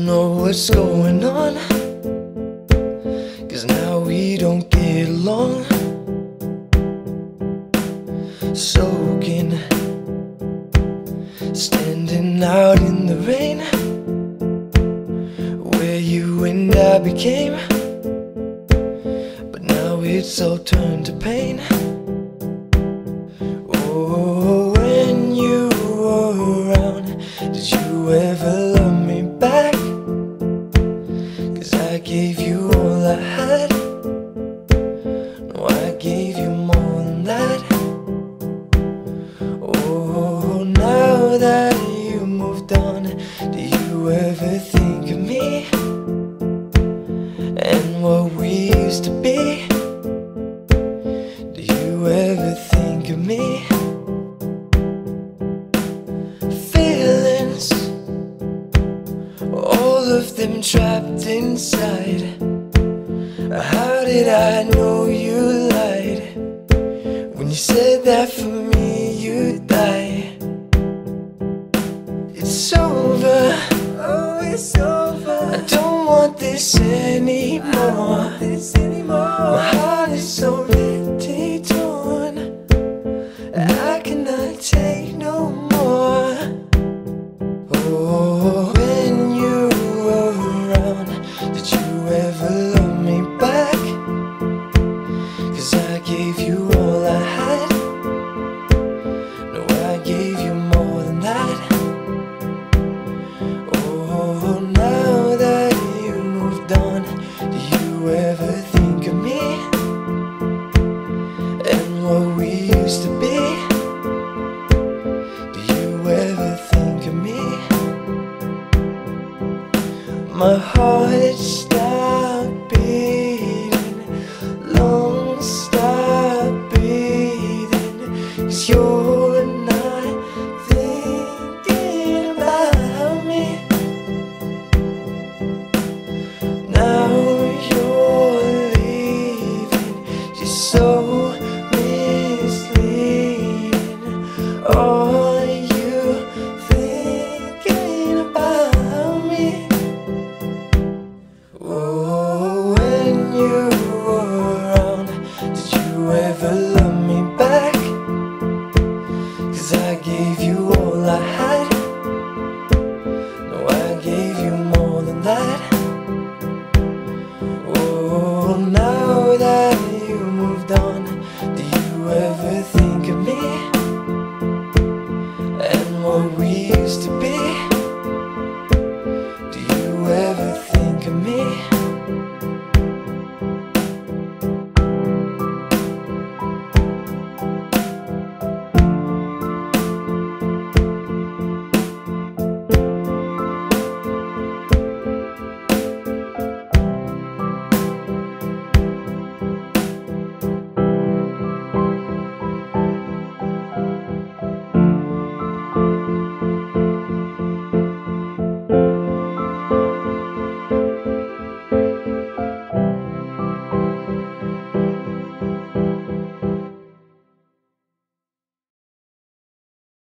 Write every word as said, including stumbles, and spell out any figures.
know what's going on, 'cause now we don't get along. Soaking, standing out in the rain, where you and I became. But now it's all turned to pain. Oh, when you were around, did you ever love me back? 'Cause I gave you all I had. No, I gave you more than that. Oh, now that you moved on, do you ever think of me and what we used to be? Do you ever think of me? Feelings, all of them trapped inside. How did I know you lied when you said that for me you'd die? It's over, oh it's over. I don't want this anymore. My heart is already torn. I cannot take no more. Oh, when you were around, did you ever love me back? 'Cause I gave you all I had. No, I gave you more than that. Oh, now that you moved on, do you ever think of me and what we used to be? Do you ever think of me? My heart